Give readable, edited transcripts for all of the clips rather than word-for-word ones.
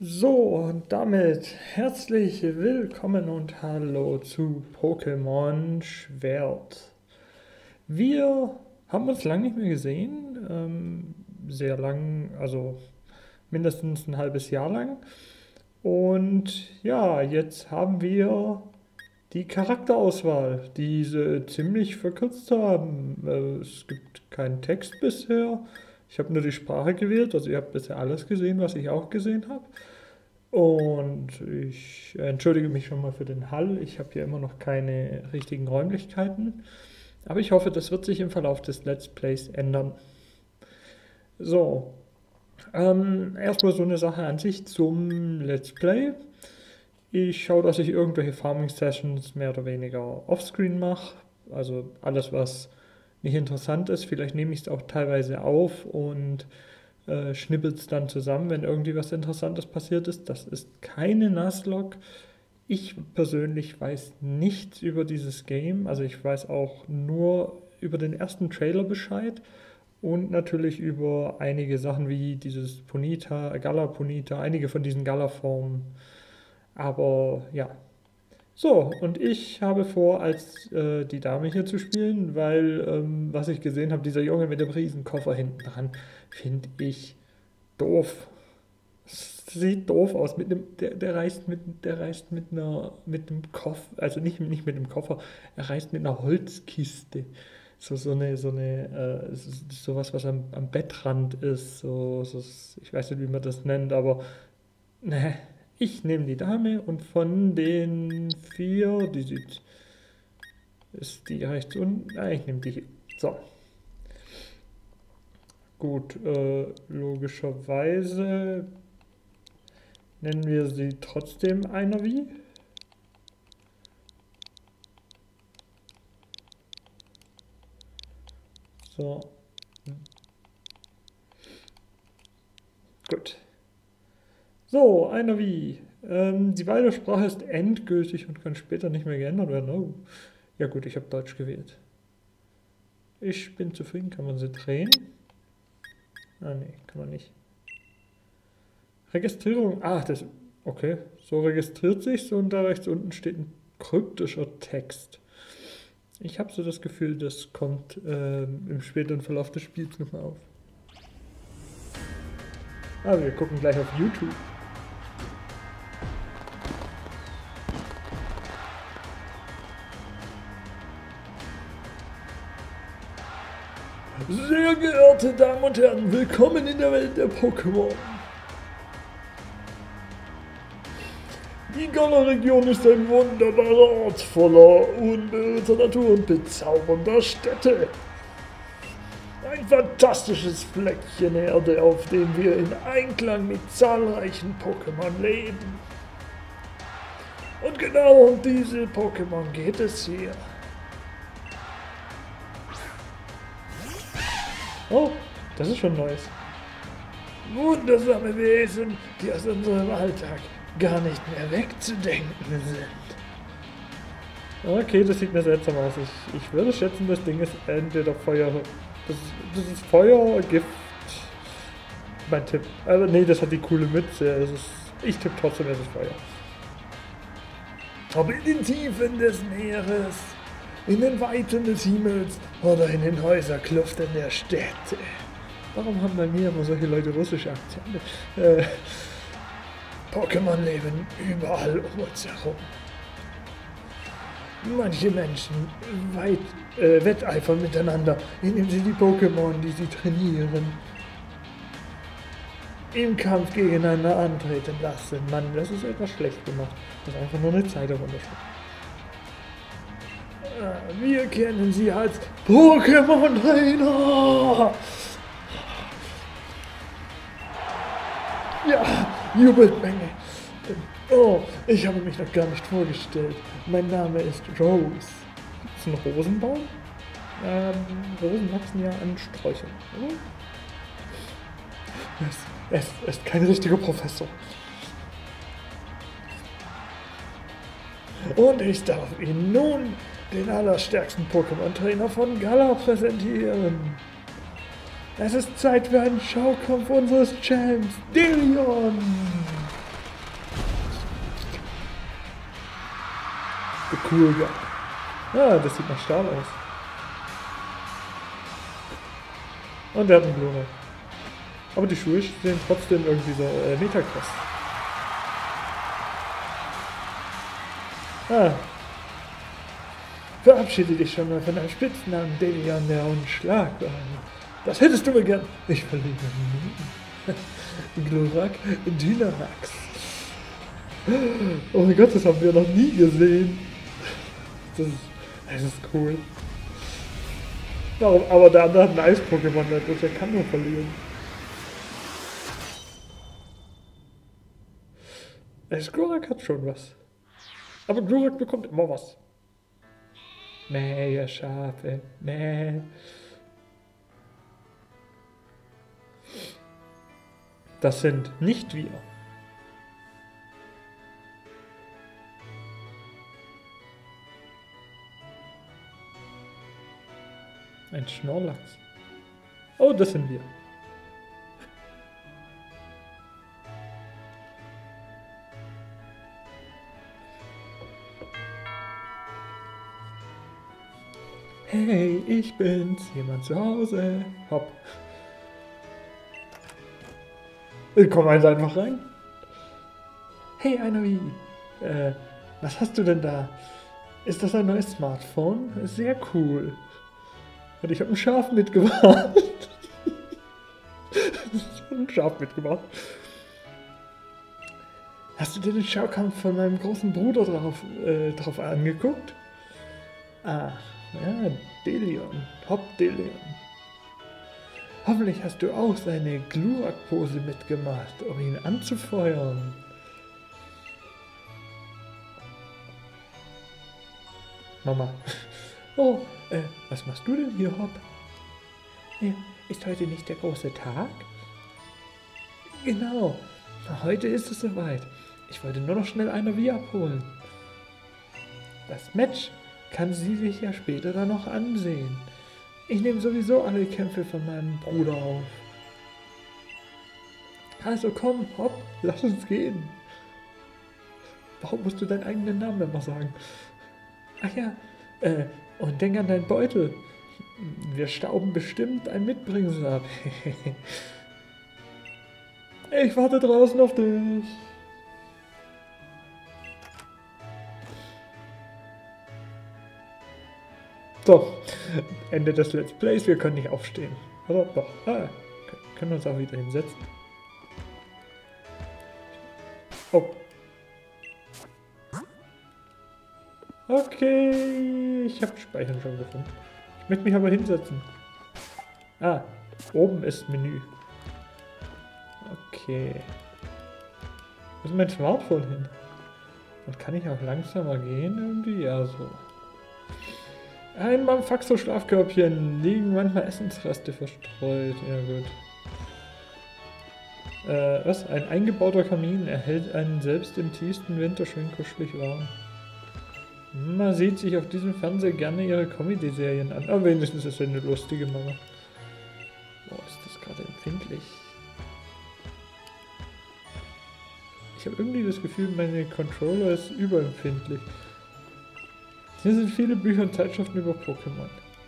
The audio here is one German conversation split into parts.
So, und damit herzlich willkommen und hallo zu Pokémon Schwert. Wir haben uns lange nicht mehr gesehen, sehr lang, also mindestens ein halbes Jahr lang. Und ja, jetzt haben wir die Charakterauswahl, die sie ziemlich verkürzt haben. Es gibt keinen Text bisher. Ich habe nur die Sprache gewählt, also ihr habt bisher alles gesehen, was ich auch gesehen habe. Und ich entschuldige mich schon mal für den Hall. Ich habe hier immer noch keine richtigen Räumlichkeiten. Aber ich hoffe, das wird sich im Verlauf des Let's Plays ändern. So, erstmal so eine Sache an sich zum Let's Play. Ich schaue, dass ich irgendwelche Farming Sessions mehr oder weniger offscreen mache. Also alles, was nicht interessant ist. Vielleicht nehme ich es auch teilweise auf und schnippelt es dann zusammen, wenn irgendwie was Interessantes passiert ist. Das ist keine Nuzlocke. Ich persönlich weiß nichts über dieses Game. Also ich weiß auch nur über den ersten Trailer Bescheid und natürlich über einige Sachen wie dieses Ponyta, Gala Ponyta, einige von diesen Gala-Formen. Aber ja. So, und ich habe vor, als die Dame hier zu spielen, weil, was ich gesehen habe, dieser Junge mit dem Riesenkoffer hinten dran, finde ich doof. Das sieht doof aus. Der reist mit einem Koffer, also nicht mit einem Koffer, er reist mit einer Holzkiste. Sowas, was am Bettrand ist. Ich weiß nicht, wie man das nennt, aber ne, ich nehme die Dame und von den vier, ist die rechts unten? Nein, ich nehme die hier. So. Gut, logischerweise nennen wir sie trotzdem einer wie. So. Gut. So, einer wie. Die Wahlsprache ist endgültig und kann später nicht mehr geändert werden. Oh. Ja gut, ich habe Deutsch gewählt. Ich bin zufrieden. Kann man sie drehen? Ah ne, kann man nicht. Registrierung. Ah, das. Okay. So registriert sich's und da rechts unten steht ein kryptischer Text. Ich habe so das Gefühl, das kommt im späteren Verlauf des Spiels nochmal auf. Ah, wir gucken gleich auf YouTube. Sehr geehrte Damen und Herren, willkommen in der Welt der Pokémon. Die Galar-Region ist ein wunderbarer Ort voller unberührter Natur und bezaubernder Städte. Ein fantastisches Fleckchen Erde, auf dem wir in Einklang mit zahlreichen Pokémon leben. Und genau um diese Pokémon geht es hier. Oh, das ist schon Neues. Wundersame Wesen, die aus unserem Alltag gar nicht mehr wegzudenken sind. Okay, das sieht mir seltsam aus. Ich würde schätzen, das Ding ist entweder Feuer. Das ist Feuer, Gift. Mein Tipp. Aber nee, das hat die coole Mütze. Ich tippe trotzdem, es ist Feuer. Ob in den Tiefen des Meeres, in den Weiten des Himmels oder in den Häuserkluften der Städte. Warum haben bei mir immer solche Leute russische Akzente? Pokémon leben überall um uns herum. Manche Menschen wetteifern miteinander, indem sie die Pokémon, die sie trainieren, im Kampf gegeneinander antreten lassen. Mann, das ist etwas schlecht gemacht. Das ist einfach nur eine Zeit darunter. Wir kennen sie als Pokémon-Trainer. Ja, Jubelmenge. Oh, ich habe mich noch gar nicht vorgestellt. Mein Name ist Rose. Ist ein Rosenbaum? Rosen wachsen ja an Sträuchern. Oder? Er ist kein richtiger Professor. Und ich darf Ihnen nun den allerstärksten Pokémon-Trainer von Galar präsentieren. Es ist Zeit für einen Schaukampf unseres Champs, Delion. cool gemacht. Ah, das sieht nach Stahl aus. Und der hat einen Glurak. Aber die Schuhe sehen trotzdem irgendwie so Metacross. Ah. Verabschiede dich schon mal von deinem Spitznamen, Delion, der unschlagbar. Das hättest du mir gern. Ich verliere nie. Glurak Dynamax. Oh mein Gott, das haben wir noch nie gesehen. Das ist cool. Warum? Aber der andere hat ein Eis-Pokémon, der kann nur verlieren. Glurak hat schon was. Aber Glurak bekommt immer was. Mäh, ihr Schafe, mäh. Das sind nicht wir. Ein Schnorrlachs. Oh, das sind wir. Hey, ich bin's, jemand zu Hause. Hopp. Komm einfach rein. Hey, Anavi. Was hast du denn da? Ist das ein neues Smartphone? Sehr cool. Und ich habe ein Schaf mitgebracht. Ein Schaf mitgebracht. Hast du dir den Schaukampf von meinem großen Bruder drauf angeguckt? Ah, ja, Delion. Hopp Delion. Hoffentlich hast du auch seine Glurak-Pose mitgemacht, um ihn anzufeuern. Mama. Oh, was machst du denn hier, Hopp? Ist heute nicht der große Tag? Genau, heute ist es soweit. Ich wollte nur noch schnell eine Wie abholen. Das Match kann sie sich ja später dann noch ansehen. Ich nehme sowieso alle Kämpfe von meinem Bruder auf. Also komm, Hopp, lass uns gehen. Warum musst du deinen eigenen Namen immer sagen? Ach ja, und denk an deinen Beutel. Wir stauben bestimmt ein Mitbringsel ab. Ich warte draußen auf dich. So, Ende des Let's Plays. Wir können nicht aufstehen. Oder doch? Können uns auch wieder hinsetzen. Oh. Okay, ich habe Speichern schon gefunden. Ich möchte mich aber hinsetzen. Ah, oben ist Menü. Okay. Wo ist mein Smartphone hin? Und kann ich auch langsamer gehen irgendwie? Ja, so. Ein Mampaxo-Schlafkörbchen, liegen manchmal Essensreste verstreut. Ja, gut. Was? Ein eingebauter Kamin erhält einen selbst im tiefsten Winter schön kuschelig warm. Man sieht sich auf diesem Fernseher gerne ihre Comedy-Serien an. Aber wenigstens ist es eine lustige Mama. Boah, ist das gerade empfindlich. Ich habe irgendwie das Gefühl, meine Controller ist überempfindlich. Hier sind viele Bücher und Zeitschriften über Pokémon.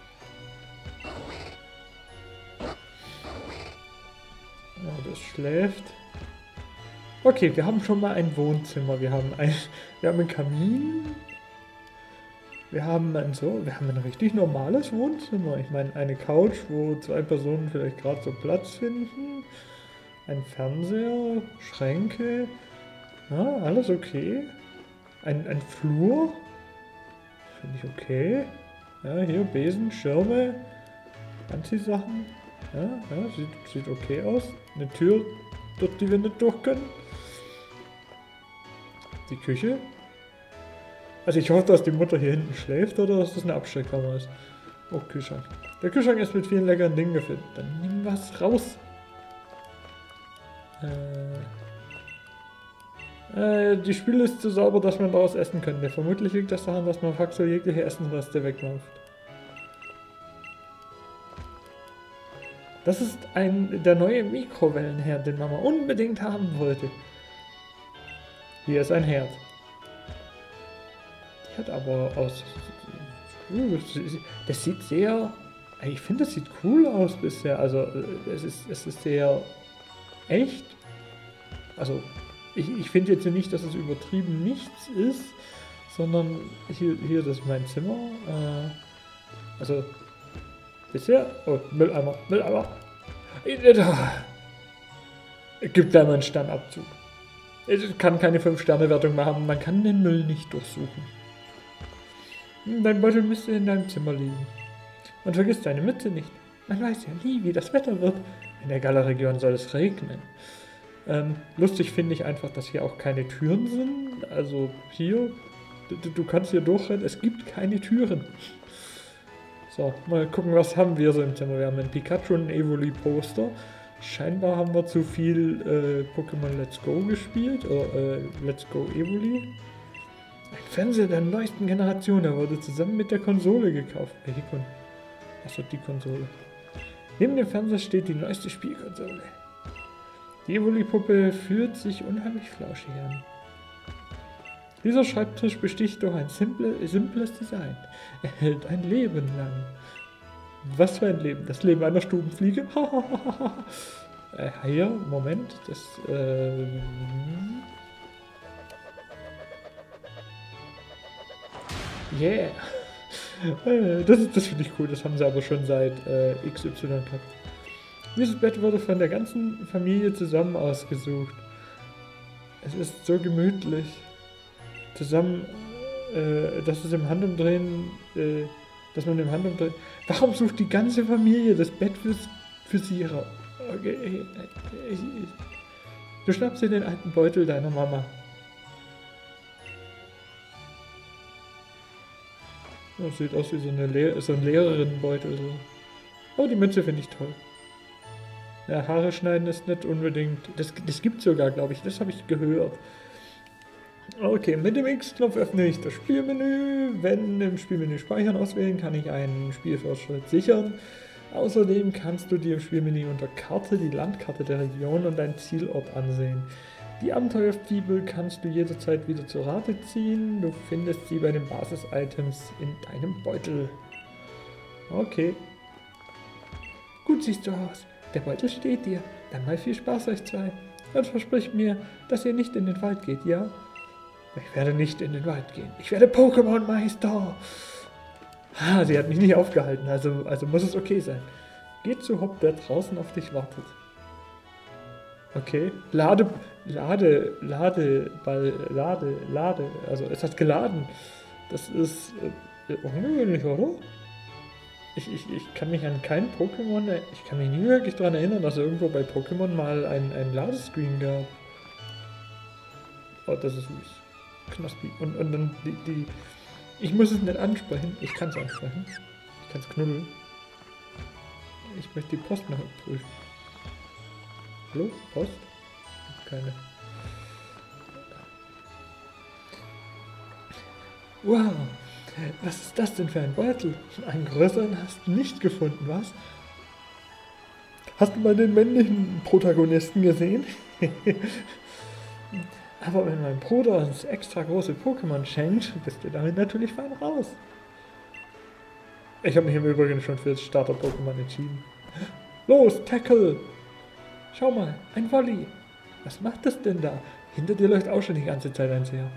Oh, das schläft. Okay, wir haben schon mal ein Wohnzimmer. Wir haben einen Kamin. Wir haben ein richtig normales Wohnzimmer. Ich meine, eine Couch, wo zwei Personen vielleicht gerade so Platz finden. Ein Fernseher, Schränke. Ja, alles okay. Ein Flur. Finde ich okay. Ja, hier Besen, Schirme, Anziehsachen. Ja, sieht okay aus. Eine Tür, durch die wir nicht durch können. Die Küche. Also ich hoffe, dass die Mutter hier hinten schläft oder dass das eine Abstellkammer ist. Oh, Kühlschrank. Der Kühlschrank ist mit vielen leckeren Dingen gefüllt. Dann nimm was raus. Die Spüle ist so sauber, dass man daraus essen könnte. Vermutlich liegt das daran, dass man Faxo jegliche Essensreste wegmacht. Das ist der neue Mikrowellenherd, den Mama unbedingt haben wollte. Hier ist ein Herd. Hat aber aus... Das sieht sehr... Ich finde, das sieht cool aus bisher. Also es ist sehr echt. Also ich finde jetzt nicht, dass es übertrieben nichts ist, sondern hier das ist mein Zimmer. Also bisher... Oh, Mülleimer, Mülleimer. Gibt da mal einen Sternabzug. Es kann keine 5-Sterne-Wertung mehr haben, man kann den Müll nicht durchsuchen. Dein Beutel müsste in deinem Zimmer liegen. Und vergiss deine Mütze nicht. Man weiß ja nie, wie das Wetter wird. In der Gala-Region soll es regnen. Lustig finde ich einfach, dass hier auch keine Türen sind. Also hier, du kannst hier durchrennen, es gibt keine Türen. So, mal gucken, was haben wir so im Zimmer. Wir haben ein Pikachu und ein Evoli-Poster. Scheinbar haben wir zu viel Pokémon Let's Go gespielt, oder Let's Go Evoli. Ein Fernseher der neuesten Generation, er wurde zusammen mit der Konsole gekauft. Achso, die Konsole. Neben dem Fernseher steht die neueste Spielkonsole. Die Evoli-Puppe fühlt sich unheimlich flauschig an. Dieser Schreibtisch besticht durch ein simples Design. Er hält ein Leben lang. Was für ein Leben? Das Leben einer Stubenfliege? Hier, Moment, das... Yeah! Das finde ich cool, das haben sie aber schon seit XY gehabt. Dieses Bett wurde von der ganzen Familie zusammen ausgesucht. Es ist so gemütlich. Zusammen, dass es im Handumdrehen, dass man im Handumdrehen... Warum sucht die ganze Familie das Bett für sie raus? Okay, du schnappst dir den alten Beutel deiner Mama. Das sieht aus wie so ein Lehrerinnenbeutel. So. Oh, die Mütze finde ich toll. Ja, Haare schneiden ist nicht unbedingt... Das gibt es sogar, glaube ich. Das habe ich gehört. Okay, mit dem X-Knopf öffne ich das Spielmenü. Wenn im Spielmenü Speichern auswählen, kann ich einen Spielfortschritt sichern. Außerdem kannst du dir im Spielmenü unter Karte die Landkarte der Region und deinen Zielort ansehen. Die Abenteuerfibel kannst du jederzeit wieder zur Rate ziehen. Du findest sie bei den Basis-Items in deinem Beutel. Okay. Gut siehst du aus. Der Beutel steht dir. Dann mal viel Spaß euch zwei. Und versprich mir, dass ihr nicht in den Wald geht, ja? Ich werde nicht in den Wald gehen. Ich werde Pokémon-Meister. Sie hat mich nicht aufgehalten, also muss es okay sein. Geh zu Hop, der draußen auf dich wartet. Okay. Lade. Also es hat geladen. Das ist ungewöhnlich, oder? Ich kann mich an kein Pokémon, ich kann mich nie wirklich daran erinnern, dass irgendwo bei Pokémon mal ein Ladescreen gab. Oh, das ist süß. Knospi. Und dann die... Ich muss es nicht ansprechen. Ich kann es ansprechen. Ich kann es knuddeln. Ich möchte die Post noch prüfen. Hallo? Post? Keine. Wow! Was ist das denn für ein Beutel? Einen größeren hast du nicht gefunden, was? Hast du mal den männlichen Protagonisten gesehen? Aber wenn mein Bruder uns extra große Pokémon schenkt, bist du damit natürlich fein raus. Ich habe mich im Übrigen schon für das Starter-Pokémon entschieden. Los, Tackle! Schau mal, ein Volley. Was macht das denn da? Hinter dir läuft auch schon die ganze Zeit ein Seher.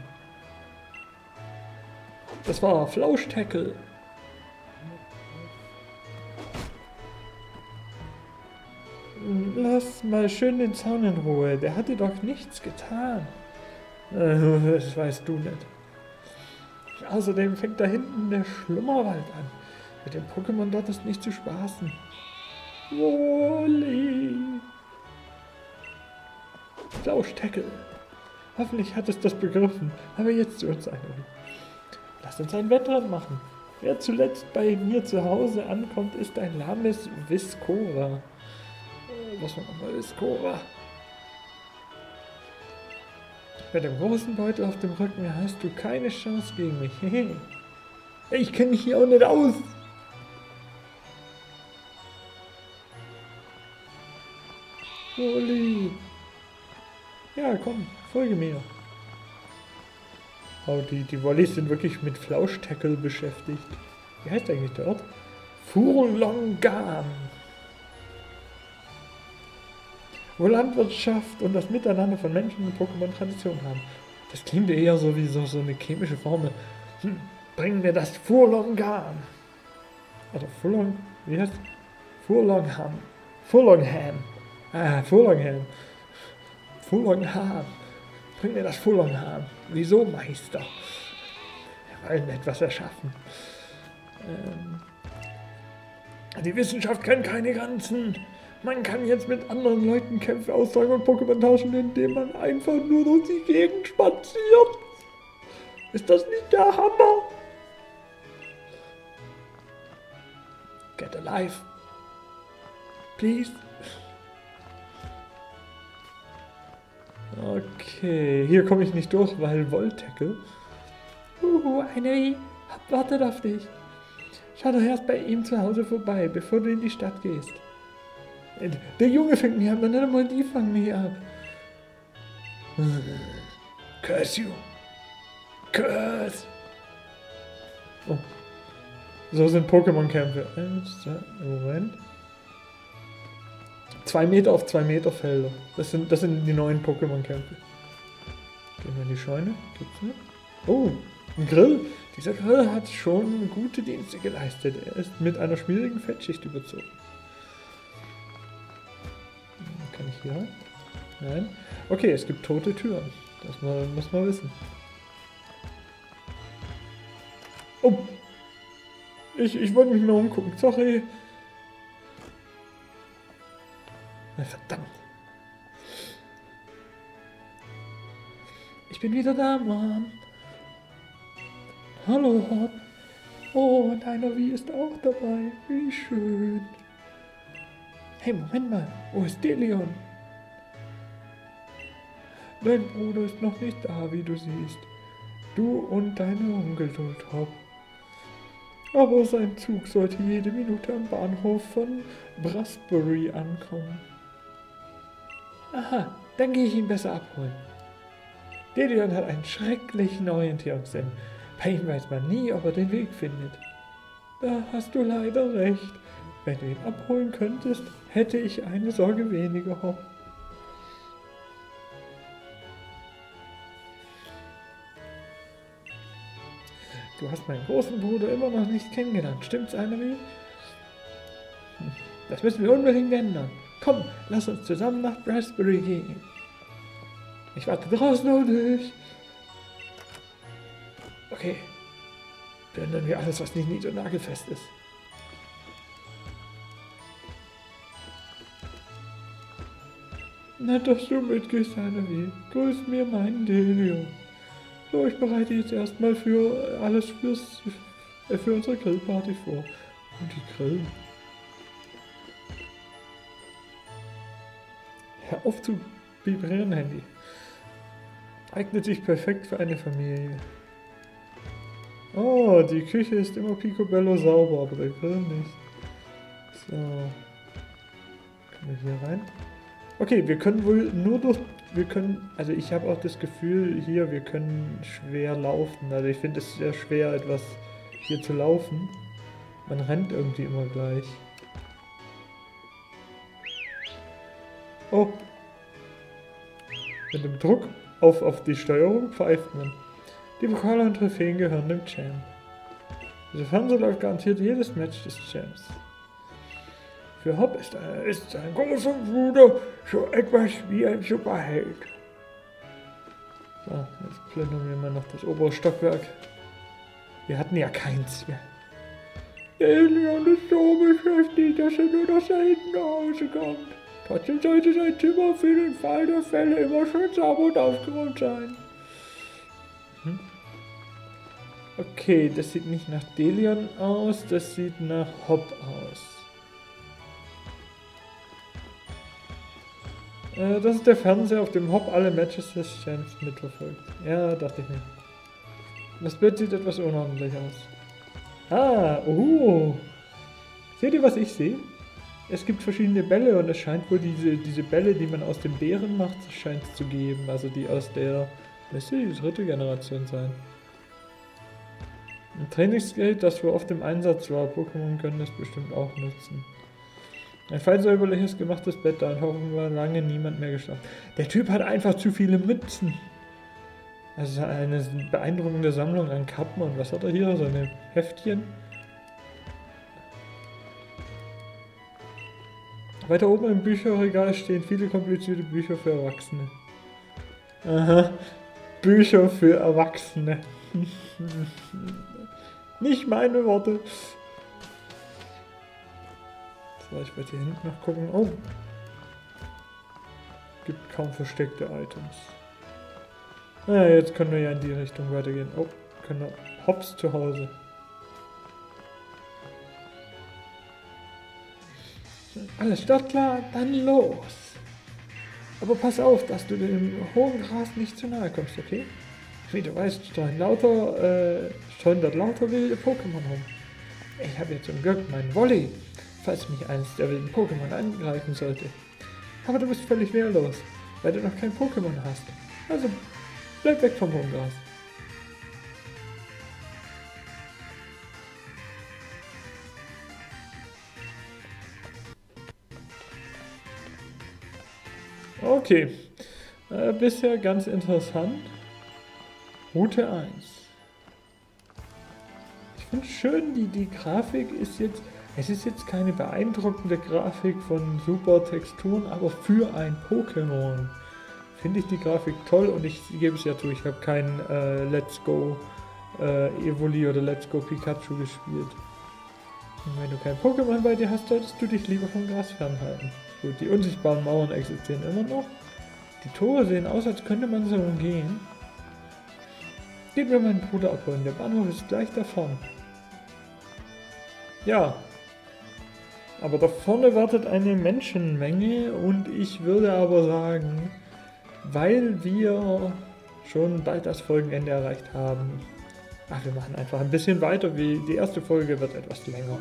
Das war Flausch-Tackle. Lass mal schön den Zaun in Ruhe. Der hat dir doch nichts getan. Das weißt du nicht. Außerdem fängt da hinten der Schlummerwald an. Mit dem Pokémon dort ist nicht zu spaßen. Woli. Flausch-Tackle. Hoffentlich hat es das begriffen, aber jetzt zu uns einholen. Lass uns ein Wettrennen machen. Wer zuletzt bei mir zu Hause ankommt, ist ein lahmes Viscora. Was war nochmal Viscora? Mit dem großen Beutel auf dem Rücken hast du keine Chance gegen mich. Ich kenne mich hier auch nicht aus. Oli. Ja, komm, folge mir. Oh, die Wollies sind wirklich mit Flauschtackle beschäftigt. Wie heißt eigentlich der Ort? Furlongan. Wo Landwirtschaft und das Miteinander von Menschen und Pokémon Tradition haben. Das klingt eher so wie so eine chemische Formel. Bring mir das Furlongan. Also Furlong, wie heißt Furlongham. Furlongham. Furlongham. Furlongham. Bring mir das Furlongham. Wieso, Meister? Wir wollen etwas erschaffen. Die Wissenschaft kennt keine Grenzen. Man kann jetzt mit anderen Leuten Kämpfe austragen und Pokémon tauschen, indem man einfach nur durch die Gegend spaziert. Ist das nicht der Hammer? Get alive. Please. Okay, hier komme ich nicht durch, weil Voltackle. Eine Hop wartet auf dich. Schau doch erst bei ihm zu Hause vorbei, bevor du in die Stadt gehst. Der Junge fängt mich ab, und nicht einmal die fangen mich ab. Curse you. Curse. Oh. So sind Pokémon-Kämpfe. Moment. 2 Meter auf 2 Meter Felder. Das sind die neuen Pokémon-Kämpfe. Gehen wir in die Scheune. Gibt's nicht? Oh, ein Grill. Dieser Grill hat schon gute Dienste geleistet. Er ist mit einer schmierigen Fettschicht überzogen. Kann ich hier rein? Nein. Okay, es gibt tote Türen. Das muss man wissen. Oh! Ich wollte mich mal umgucken. Sorry. Verdammt. Ich bin wieder da, Mann. Hallo, Hop. Oh, und einer Wie ist auch dabei. Wie schön. Hey, Moment mal. Wo ist Delion? Dein Bruder ist noch nicht da, wie du siehst. Du und deine Ungeduld, Hop. Aber sein Zug sollte jede Minute am Bahnhof von Brasbury ankommen. Aha, dann gehe ich ihn besser abholen. Delion hat einen schrecklichen Orientierungssinn. Bei ihm weiß man nie, ob er den Weg findet. Da hast du leider recht. Wenn du ihn abholen könntest, hätte ich eine Sorge weniger, Hop. Du hast meinen großen Bruder immer noch nicht kennengelernt, stimmt's, Annelie? Das müssen wir unbedingt ändern. Komm, lass uns zusammen nach Brasbury gehen. Ich warte draußen auf dich. Okay. Plündern wir alles, was nicht nied- und nagelfest ist. Nett, dass du mitgehst, Annelie. Grüß mir meinen Delion. So, ich bereite jetzt erstmal für alles für unsere Grillparty vor. Und die grillen. Hör auf zu vibrieren, Handy. Eignet sich perfekt für eine Familie. Oh, die Küche ist immer picobello sauber, aber der Grill nicht. So. Können wir hier rein? Okay, wir können wohl nur durch... also ich habe auch das Gefühl hier, wir können schwer laufen. Also ich finde es sehr schwer, etwas hier zu laufen. Man rennt irgendwie immer gleich. Oh. Mit dem Druck auf die Steuerung pfeift man. Die Pokale und Trophäen gehören dem Champ. Sofern so läuft garantiert jedes Match des Champs. Für Hop ist sein großer Bruder so etwas wie ein Superheld. So, jetzt plündern wir mal noch das obere Stockwerk. Wir hatten ja keins mehr. Delion ist so beschäftigt, dass er nur noch selten nach Hause kommt. Trotzdem sollte sein Zimmer für den Fall der Fälle immer schön sauber und aufgeräumt sein. Okay, das sieht nicht nach Delion aus, das sieht nach Hop aus. Das ist der Fernseher, auf dem Hop alle Matches des Champs mitverfolgt. Ja, dachte ich mir. Das Bild sieht etwas unordentlich aus. Ah, Seht ihr, was ich sehe? Es gibt verschiedene Bälle und es scheint wohl diese Bälle, die man aus den Beeren macht, scheint es zu geben. Also die aus der, müsste die 3. Generation sein. Ein Trainingsgerät, das wohl oft im Einsatz war. Pokémon können das bestimmt auch nutzen. Ein fein säuberliches gemachtes Bett, da hat offenbar lange niemand mehr geschlafen. Der Typ hat einfach zu viele Mützen. Also eine beeindruckende Sammlung an Kappen. Und was hat er hier? So eine Heftchen. Weiter oben im Bücherregal stehen viele komplizierte Bücher für Erwachsene. Aha. Bücher für Erwachsene. Nicht meine Worte. So, ich werde hier hinten noch gucken. Oh. Gibt kaum versteckte Items. Naja, jetzt können wir ja in die Richtung weitergehen. Oh, können wir. Hops zu Hause. Alles startklar, dann los. Aber pass auf, dass du dem hohen Gras nicht zu nahe kommst, okay? Wie du weißt, streuen dort lauter wilde Pokémon rum. Ich habe jetzt zum Glück meinen Wolli, falls mich eines der wilden Pokémon angreifen sollte. Aber du bist völlig wehrlos, weil du noch kein Pokémon hast. Also bleib weg vom hohen Gras. Okay, bisher ganz interessant. Route 1. Ich finde schön, die Grafik ist jetzt, es ist jetzt keine beeindruckende Grafik von super Texturen, aber für ein Pokémon finde ich die Grafik toll und ich gebe es ja zu, ich habe kein Let's Go Evoli oder Let's Go Pikachu gespielt. Und wenn du kein Pokémon bei dir hast, solltest du dich lieber vom Gras fernhalten. Gut, die unsichtbaren Mauern existieren immer noch. Die Tore sehen aus, als könnte man sie umgehen. Geht mir meinen Bruder abholen, der Bahnhof ist gleich davon. Ja, aber da vorne wartet eine Menschenmenge und ich würde aber sagen, weil wir schon bald das Folgenende erreicht haben, wir machen einfach ein bisschen weiter, wie die erste Folge wird etwas länger.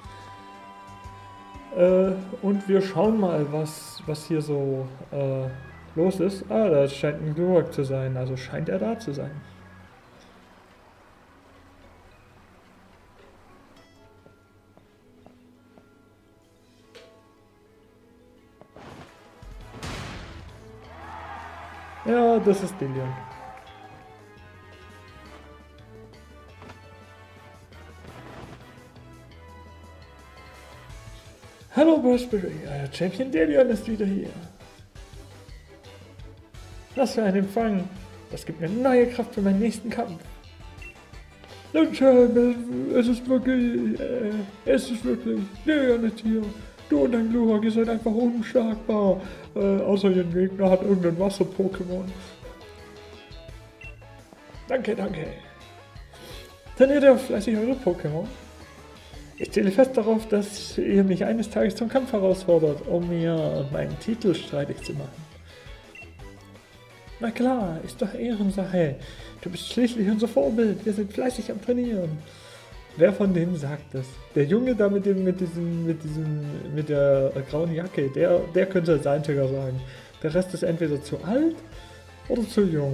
Und wir schauen mal, was hier so los ist. Da scheint ein Glurak zu sein, also scheint er da zu sein. Ja, das ist Dillion. Hallo Burstberry, euer Champion Dillion ist wieder hier. Was für ein Empfang. Das gibt mir neue Kraft für meinen nächsten Kampf. Landschein, es ist wirklich, Dillion ist hier. Du und dein Glurak, ihr seid einfach unschlagbar. Außer ihr Gegner hat irgendein Wasser-Pokémon. Danke, danke. Trainiert ihr fleißig eure Pokémon? Ich zähle fest darauf, dass ihr mich eines Tages zum Kampf herausfordert, um mir meinen Titel streitig zu machen. Na klar, ist doch Ehrensache. Du bist schließlich unser Vorbild. Wir sind fleißig am Trainieren. Wer von denen sagt das? Der Junge da mit der grauen Jacke, der könnte als einziger sagen. Der Rest ist entweder zu alt oder zu jung.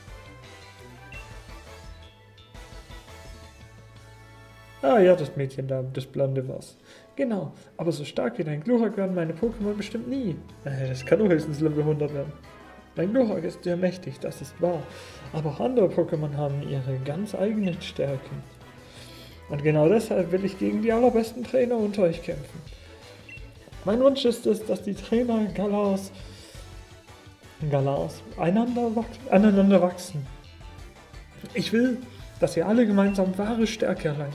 Ah ja, das Mädchen da, das Blonde war's. Genau, aber so stark wie dein Glurak werden meine Pokémon bestimmt nie. Das kann nur höchstens Level 100 werden. Dein Glurak ist sehr mächtig, das ist wahr. Aber auch andere Pokémon haben ihre ganz eigenen Stärken. Und genau deshalb will ich gegen die allerbesten Trainer unter euch kämpfen. Mein Wunsch ist es, dass die Trainer Galars aneinander wachsen. Ich will, dass ihr alle gemeinsam wahre Stärke erlangt.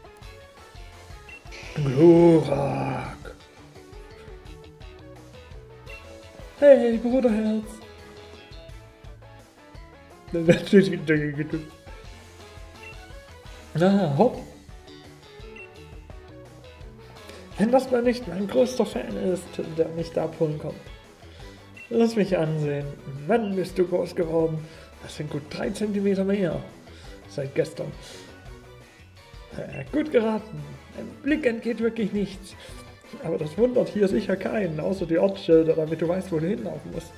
Glurak! Hey, Bruderherz! Hopp! Wenn das mal nicht mein größter Fan ist, der mich da abholen kommt. Lass mich ansehen. Mann, bist du groß geworden. Das sind gut 3 cm mehr. Seit gestern. Gut geraten. Ein Blick entgeht wirklich nichts. Aber das wundert hier sicher keinen, außer die Ortsschilder, damit du weißt, wo du hinlaufen musst.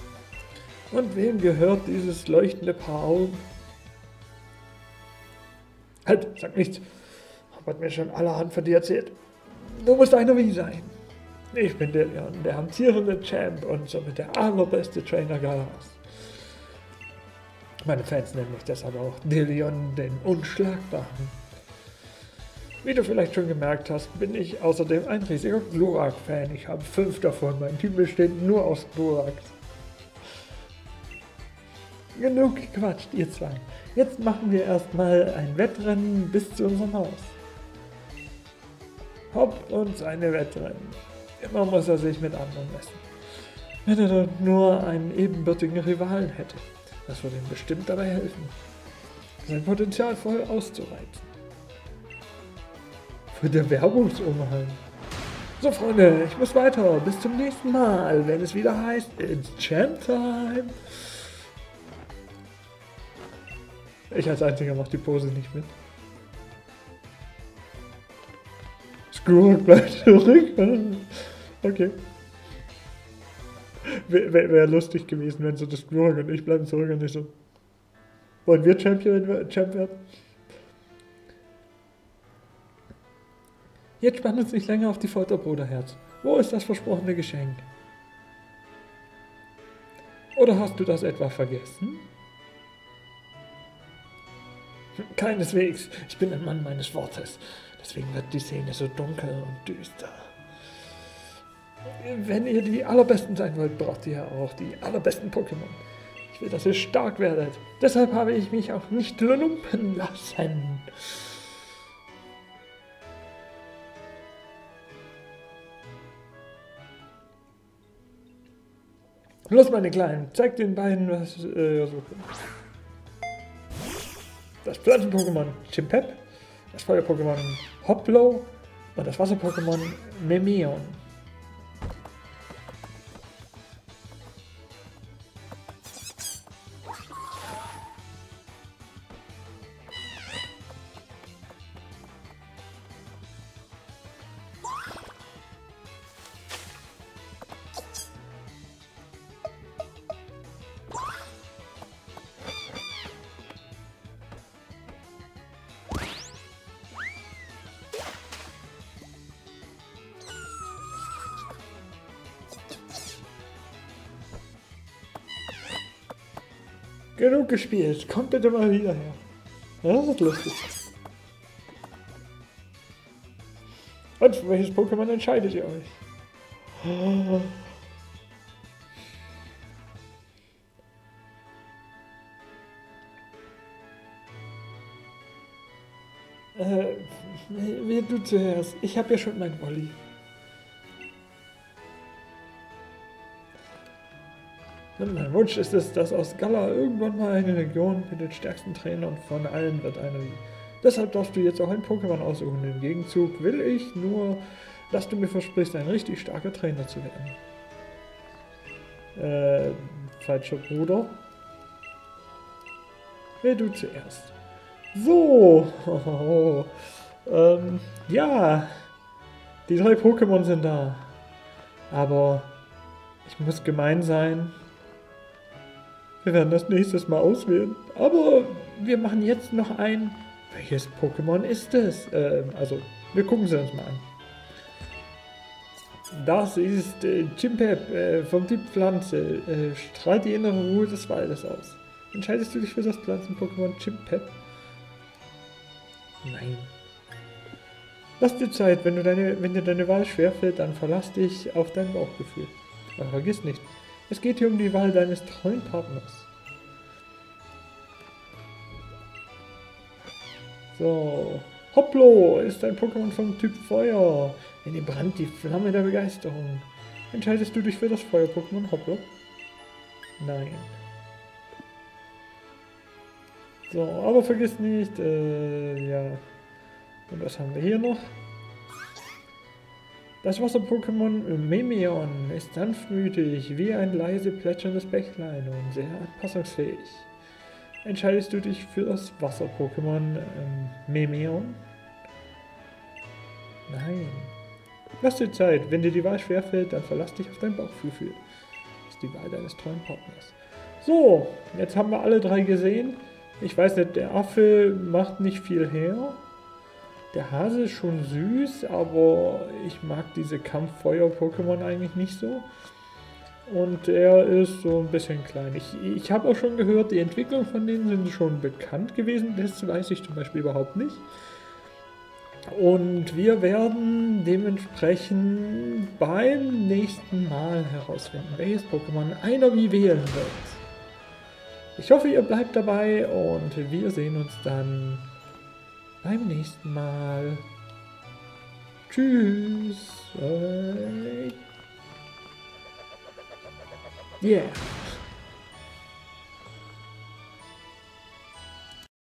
Und wem gehört dieses leuchtende Paar Augen? Halt, sag nichts. Hat mir schon allerhand von dir erzählt. Du musst einer wie sein. Ich bin der amtierende Champ und somit der allerbeste Trainer Galas. Meine Fans nennen mich deshalb auch Dillion, den Unschlagbaren. Wie du vielleicht schon gemerkt hast, bin ich außerdem ein riesiger Glurak-Fan. Ich habe 5 davon. Mein Team besteht nur aus Gluraks. Genug gequatscht, ihr zwei. Jetzt machen wir erstmal ein Wettrennen bis zu unserem Haus. Hopp und seine Wettrennen. Immer muss er sich mit anderen messen. Wenn er dort nur einen ebenbürtigen Rivalen hätte, das würde ihm bestimmt dabei helfen, sein Potenzial voll auszureizen. Für der Werbungsumhang. So Freunde, ich muss weiter. Bis zum nächsten Mal, wenn es wieder heißt, It's Champ Time. Ich als Einziger mache die Pose nicht mit. Skrulk bleibt zurück. Okay. Wäre lustig gewesen, wenn so das Skrulk und ich bleiben zurück und nicht so. Wollen wir Champ werden? Jetzt spann uns nicht länger auf die Folter, Bruderherz. Wo ist das versprochene Geschenk? Oder hast du das etwa vergessen? Keineswegs. Ich bin ein Mann meines Wortes. Deswegen wird die Szene so dunkel und düster. Wenn ihr die allerbesten sein wollt, braucht ihr auch die allerbesten Pokémon. Ich will, dass ihr stark werdet. Deshalb habe ich mich auch nicht lumpen lassen. Los, meine Kleinen, zeigt den beiden, was ihr so könnt. Das Pflanzen-Pokémon Chimpep, das Feuer-Pokémon Hoplo und das Wasser-Pokémon Memeon. Genug gespielt, kommt bitte mal wieder her. Ja, das ist lustig. Und für welches Pokémon entscheidet ihr euch? Wie du zuerst. Ich habe ja schon mein Wolli. Mein Wunsch ist es, dass aus Galar irgendwann mal eine Region mit den stärksten Trainern von allen wird. Deshalb darfst du jetzt auch ein Pokémon aussuchen. Im Gegenzug will ich nur, dass du mir versprichst, ein richtig starker Trainer zu werden. Falscher Bruder. Wer du zuerst. So. Ja. Die 3 Pokémon sind da. Aber ich muss gemein sein. Wir werden das nächstes Mal auswählen. Aber wir machen jetzt noch ein. Welches Pokémon ist es? Also, wir gucken sie uns mal an. Das ist Chimpep vom Typ Pflanze. Strahlt die innere Ruhe des Waldes aus. Entscheidest du dich für das Pflanzen-Pokémon Chimpep? Nein. Lass dir Zeit. Wenn dir deine Wahl schwerfällt, dann verlass dich auf dein Bauchgefühl. Aber vergiss nicht. Es geht hier um die Wahl deines treuen Partners. So. Hoplo ist ein Pokémon vom Typ Feuer. In ihm brannt die Flamme der Begeisterung. Entscheidest du dich für das Feuer-Pokémon Hoplo? Nein. So, aber vergiss nicht, ja. Und was haben wir hier noch? Das Wasser-Pokémon Memeon ist sanftmütig wie ein leise plätscherndes Bächlein und sehr anpassungsfähig. Entscheidest du dich für das Wasser-Pokémon Memeon? Nein. Lass dir Zeit. Wenn dir die Wahl schwerfällt, dann verlass dich auf dein Bauchgefühl. Das ist die Wahl deines treuen Partners. So, jetzt haben wir alle 3 gesehen. Ich weiß nicht, der Affe macht nicht viel her. Der Hase ist schon süß, aber ich mag diese Kampffeuer-Pokémon eigentlich nicht so. Und er ist so ein bisschen klein. Ich habe auch schon gehört, die Entwicklung von denen sind schon bekannt gewesen. Das weiß ich zum Beispiel überhaupt nicht. Und wir werden dementsprechend beim nächsten Mal herausfinden, welches Pokémon einer wie wählen wird. Ich hoffe, ihr bleibt dabei und wir sehen uns dann beim nächsten Mal. Tschüss. Yeah.